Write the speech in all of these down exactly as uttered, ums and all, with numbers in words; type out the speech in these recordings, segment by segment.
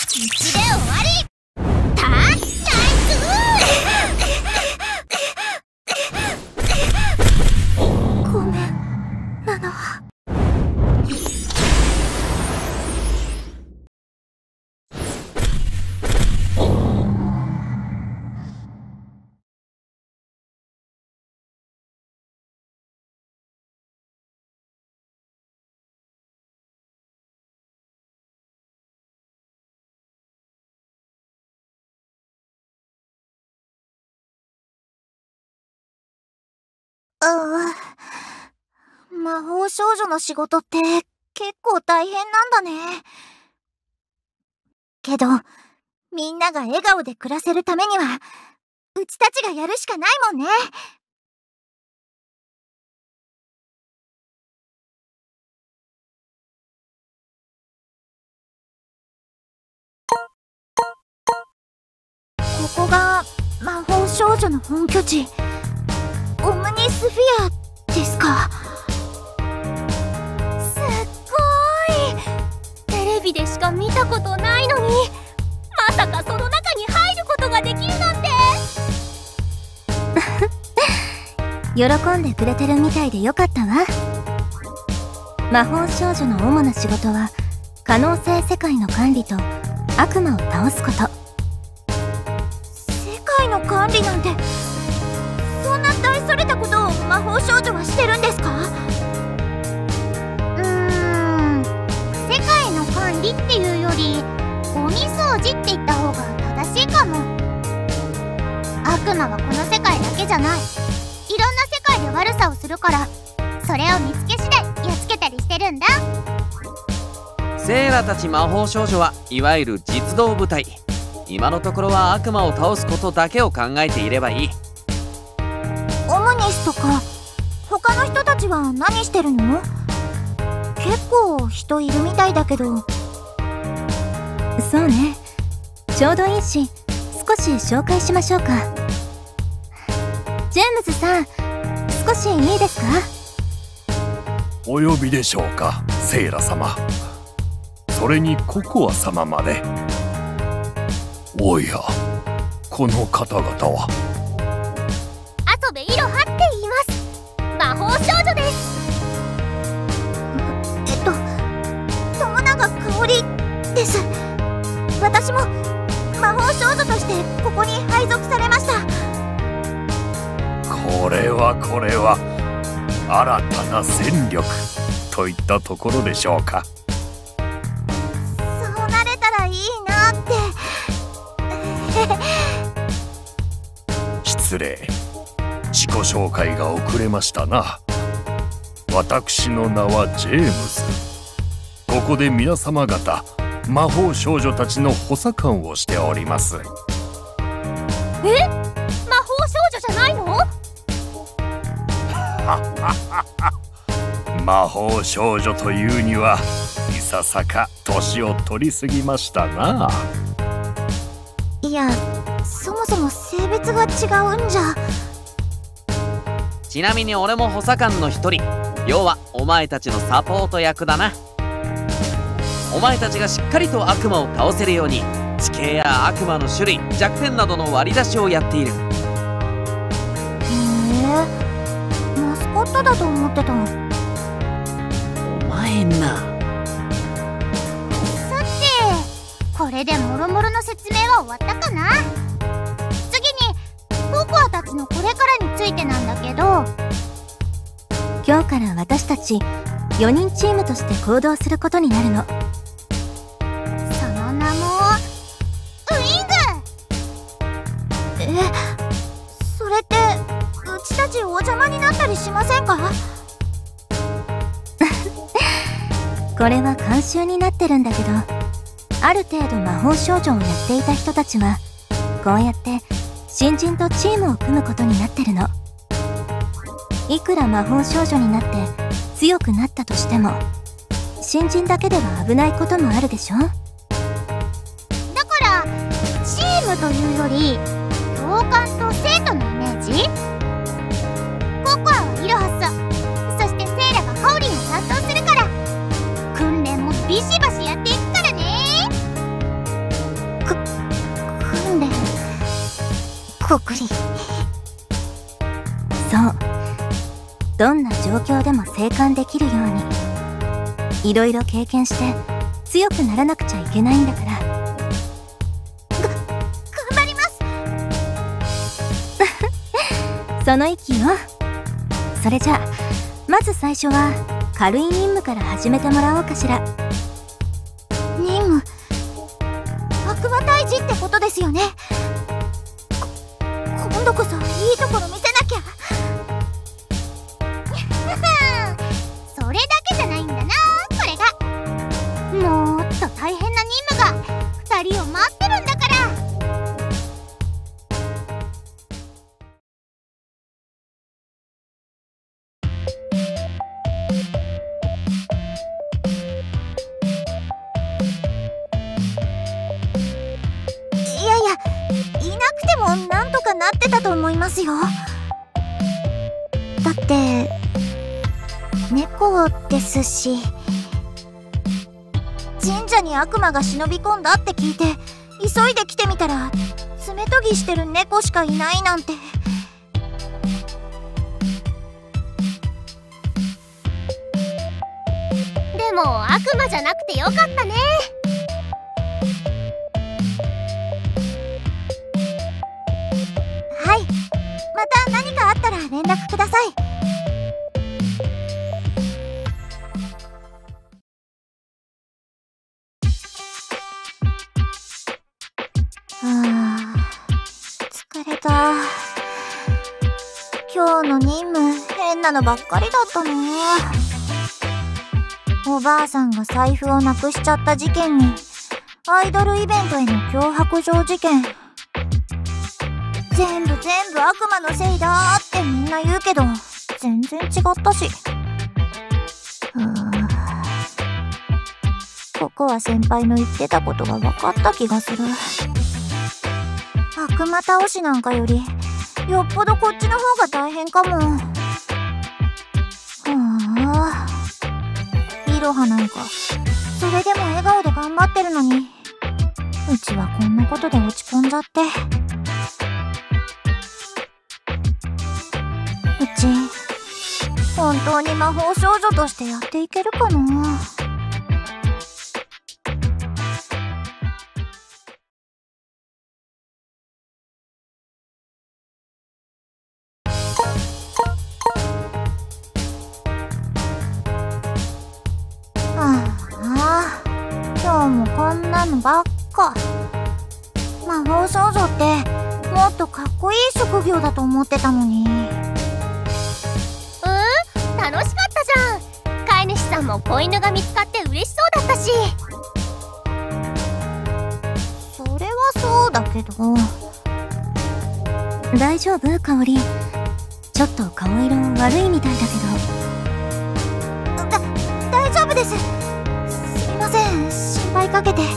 一で終わり。たナイスごめんナナ。うーん、魔法少女の仕事って結構大変なんだね。けど、みんなが笑顔で暮らせるためには、うちたちがやるしかないもんね。ここが魔法少女の本拠地、オムニスフィアですか。すっごい。テレビでしか見たことないのに、まさかその中に入ることができるなんて。 喜んでくれてるみたいでよかったわ。魔法少女の主な仕事は可能性世界の管理と悪魔を倒すこと。 世界の管理なんて、そんな大それたことを魔法少女はしてるんですか？うーん、世界の管理っていうよりゴミ掃除って言った方が正しいかも。悪魔はこの世界だけじゃない、いろんな世界で悪さをするから、それを見つけ次第やっつけたりしてるんだ。 セイラたち魔法少女はいわゆる実動部隊。今のところは悪魔を倒すことだけを考えていればいい。 オムニスとか他の人たちは何してるの？結構人いるみたいだけど。 そうね、ちょうどいいし少し紹介しましょうか。ジェームズさん、少しいいですか？ お呼びでしょうか、セイラ様。それにココア様まで。おや、この方々は。 遊べいろはって言います。魔法少女です。えっと友永香織です。私も魔法少女としてここに配属されました。 これはこれは新たな戦力といったところでしょうか。 そうなれたらいいなって。 失礼、自己紹介が遅れましたな。私の名はジェームズ。ここで皆様方魔法少女たちの補佐官をしております。 え？魔法少女じゃないの？ 魔法少女というにはいささか年を取りすぎましたな。 いや、そもそも性別が違うんじゃ。 ちなみに俺も補佐官の一人。要はお前たちのサポート役だな。お前たちがしっかりと悪魔を倒せるように地形や悪魔の種類、弱点などの割り出しをやっている。 へえ、マスコットだと思ってた。 お前な。 さて、これでもろもろの説明は終わったかな。次にココアたちのこれからについてなんだけど、 今日から私たちよにんチームとして行動することになるの。 その名もウイング。え、それってうちたちお邪魔になったりしませんか？ これは慣習になってるんだけど、ある程度魔法少女をやっていた人たちはこうやって新人とチームを組むことになってるの。いくら魔法少女になって強くなったとしても、新人だけでは危ないこともあるでしょ。 だからチームというより教官と生徒のイメージ。ココアはイロハス、そしてセイラがカオリンを担当するから、訓練もビシバシやっていくからね。 こくり。 そう、どんな状況でも生還できるようにいろいろ経験して強くならなくちゃいけないんだから。 が頑張ります。 その意気よ。それじゃあまず最初は軽い任務から始めてもらおうかしら。 任務、悪魔退治ってことですよね。こ今度こそいいところ見せなきゃ。それだけじゃないんだな、これが。もっと大変な任務がふたりを待ってるんだから。いやいや、いなくてもなんとかなってたと思いますよ。だって猫ですし。神社に悪魔が忍び込んだって聞いて急いで来てみたら爪研ぎしてる猫しかいないなんて。 でも悪魔じゃなくてよかったね。 はい、また何かあったら連絡ください。はあ、疲れた。今日の任務変なのばっかりだったな。おばあさんが財布をなくしちゃった事件にアイドルイベントへの脅迫状事件。全部全部悪魔のせいだってみんな言うけど全然違ったし。うーここは先輩の言ってたことが分かった気がする。悪魔倒しなんかよりよっぽどこっちの方が大変かも。はあ、いろはなんかそれでも笑顔で頑張ってるのに、うちはこんなことで落ち込んじゃって。うち本当に魔法少女としてやっていけるかな。今日もこんなのばっか。魔法少女ってもっとかっこいい職業だと思ってたのに。 うん、楽しかったじゃん。飼い主さんも子犬が見つかって嬉しそうだったし。 それはそうだけど。 大丈夫？香りちょっと顔色悪いみたいだけど。 だ大丈夫です。すみません、心配かけて。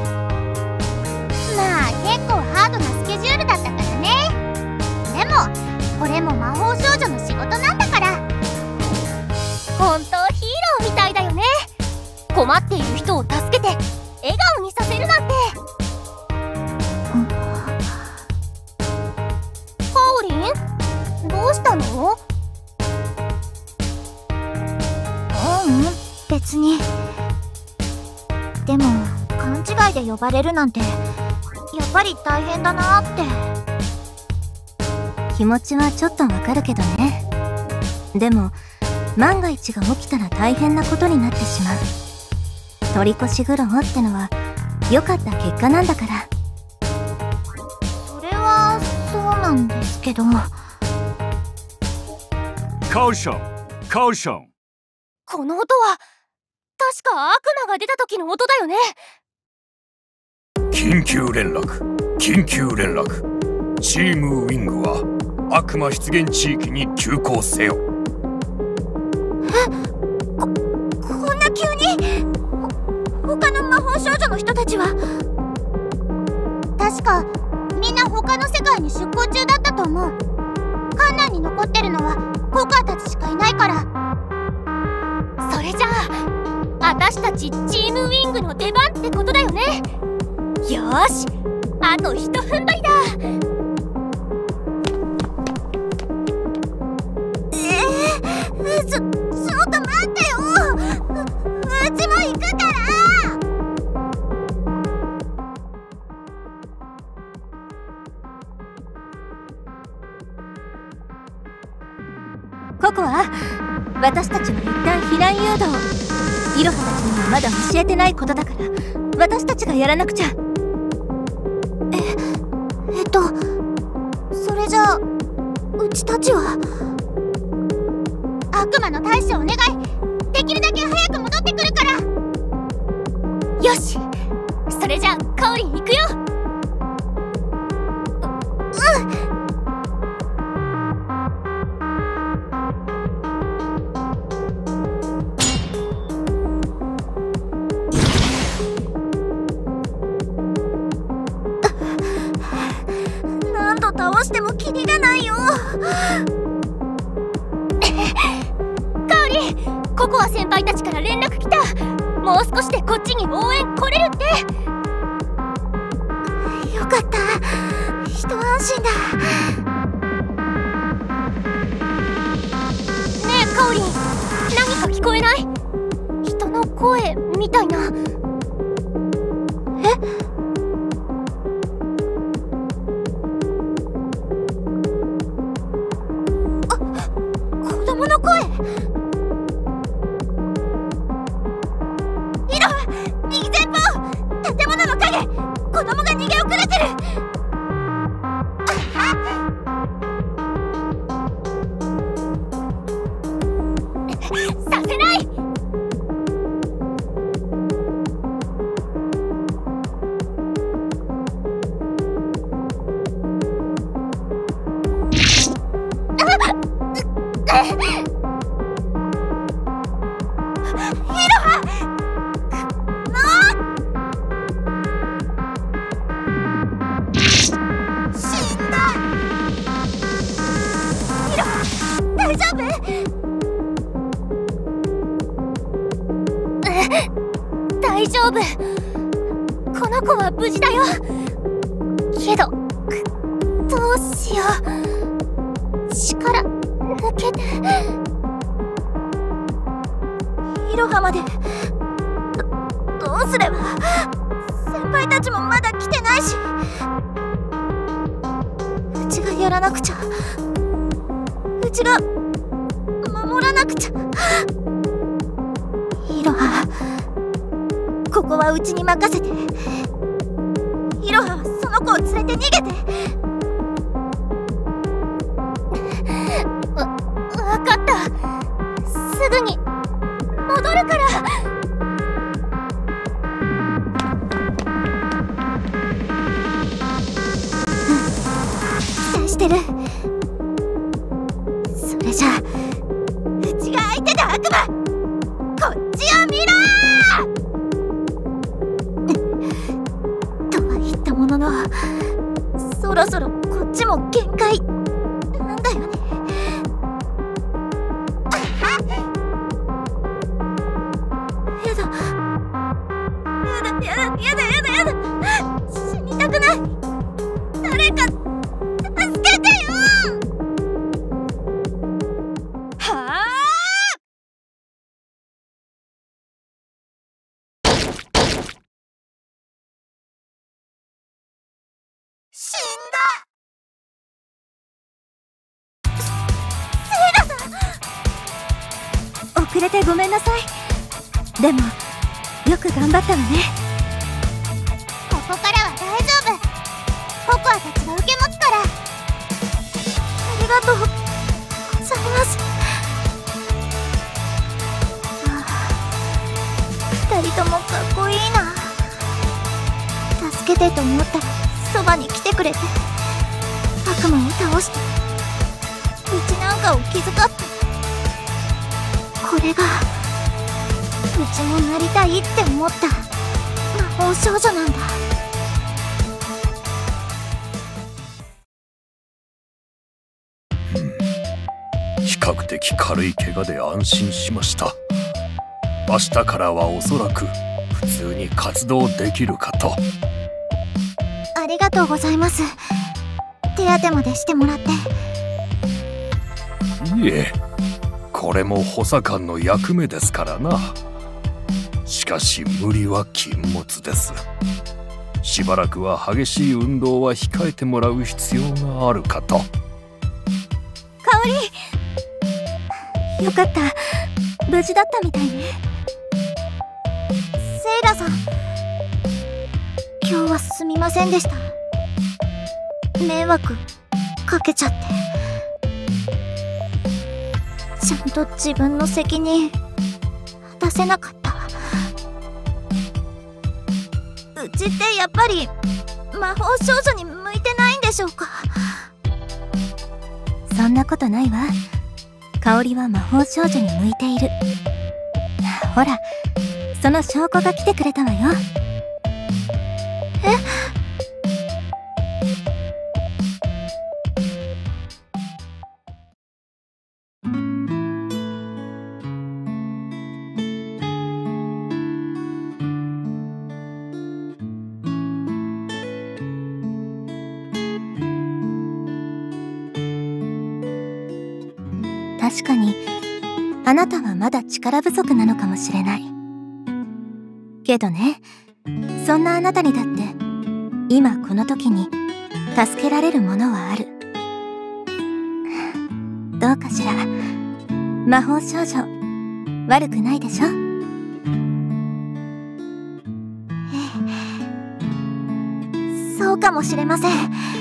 まあ結構ハードなスケジュールだったからね。でもこれも魔法少女の仕事なんだから。本当ヒーローみたいだよね。困っている人を助けて笑顔にさせるなんて。かおりん、どうしたの？ ううん、別に。でも勘違いで呼ばれるなんてやっぱり大変だなって。 気持ちはちょっとわかるけどね。でも万が一が起きたら大変なことになってしまう。取り越し苦労ってのは良かった結果なんだから。 それはそうなんですけど。 カウション、カウション。 この音は確か悪魔が出た時の音だよね。 緊急連絡、緊急連絡。チームウィングは悪魔出現地域に急行せよ。 え、こ、こんな急に？ほ他の魔法少女の人たちは？確かみんな他の世界に出向中だったと思う。館内に残ってるのはコカたちしかいないから。 それじゃあ私たちチームウィングの出番ってことだよね。よーし、あとひと踏ん張りだ。 コア、私たちは一旦避難誘導。イロハたちにはまだ教えてないことだから私たちがやらなくちゃ。 ええっとそれじゃあうちたちは。 悪魔の大将お願い。できるだけ早く戻ってくるから。よし、それじゃあカオリン行くよ。 何度倒してもキリがないよ。 ココア先輩たちから連絡来た。もう少しでこっちに応援来れるって。 よかった、一安心だ。 ねえカオリン、何か聞こえない？人の声みたいな。 え？あ、子供の声。子供が逃げ遅れてる。 させない。 大丈夫？ 大丈夫。この子は無事だよ。けどどうしよう。力抜けて。 イロハまでど、どうすれば。先輩たちもまだ来てないし、うちがやらなくちゃ。うちが守らなくちゃ。イロハ、ここはうちに任せて。イロハはその子を連れて逃げて。 わ、わかった。すぐに戻るから。 期待してる。それじゃあうちが相手だ。悪魔、こっちを見ろーとは言ったものの、そろそろこっちも限界なんだよね。やだやだやだやだやだやだ、死にたくない。誰か助けてよ。はあ、死んだ。セイラさん、 遅れてごめんなさい。でもよく頑張ったわね。 ここからは大丈夫。ココアたちが受け持つから。 ありがとうございます。ああ、二人ともかっこいいな。助けてと思ったらそばに来てくれて、悪魔を倒してうちなんかを気遣って。これがうちもなりたいって思った魔法少女なんだ。 比較的軽い怪我で安心しました。明日からはおそらく普通に活動できるかと。 ありがとうございます。手当てまでしてもらって。 いえ、これも補佐官の役目ですからな。しかし無理は禁物です。しばらくは激しい運動は控えてもらう必要があるかと。 香り、 よかった。無事だったみたいね。 セイラさん、今日はすみませんでした。迷惑かけちゃって。ちゃんと自分の責任果たせなかった。うちってやっぱり魔法少女に向いてないんでしょうか。 そんなことないわ。香りは魔法少女に向いている。ほら、その証拠が来てくれたわよ。 え？ 確かに、あなたはまだ力不足なのかもしれない。けどね、そんなあなたにだって、今この時に助けられるものはある。どうかしら。魔法少女、悪くないでしょ？ そうかもしれません。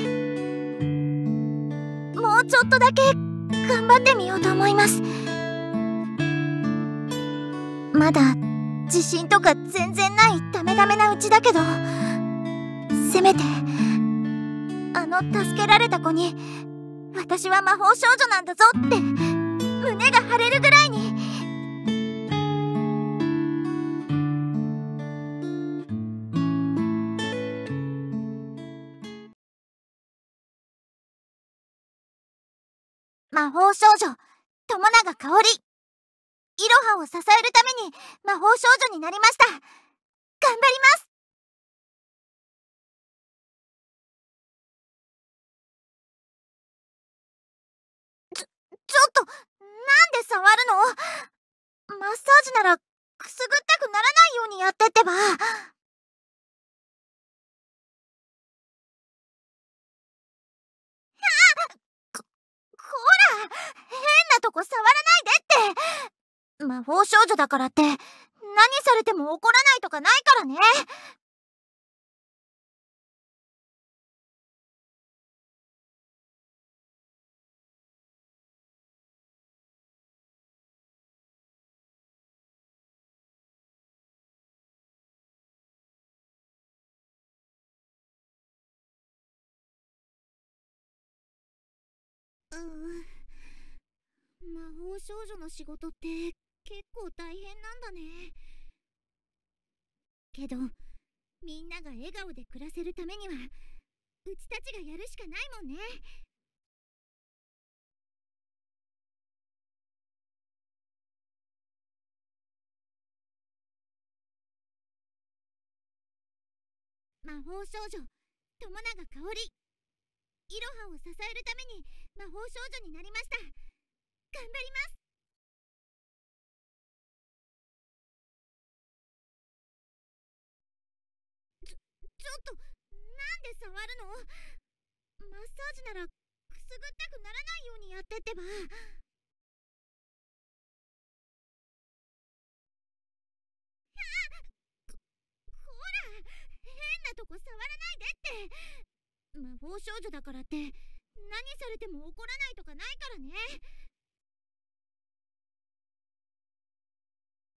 もうちょっとだけ頑張ってみようと思います。まだ自信とか全然ないダメダメなうちだけど、せめてあの助けられた子に私は魔法少女なんだぞって胸が張れるぐらいに。魔法少女友永かおり、イロハを支えるために魔法少女になりました。頑張ります。ちょ、ちょっと、なんで触るの？マッサージならくすぐったくならないようにやってってば。こら、変なとこ触らないでって。魔法少女だからって何されても怒らないとかないからね。うーん、魔法少女の仕事って結構大変なんだね。けどみんなが笑顔で暮らせるためにはうちたちがやるしかないもんね。魔法少女友永かおり、イロハを支えるために魔法少女になりました。頑張ります。ちょ、ちょっと、なんで触るの？マッサージならくすぐったくならないようにやってってば。こら、変なとこ触らないでって。魔法少女だからって何されても怒らないとかないからね。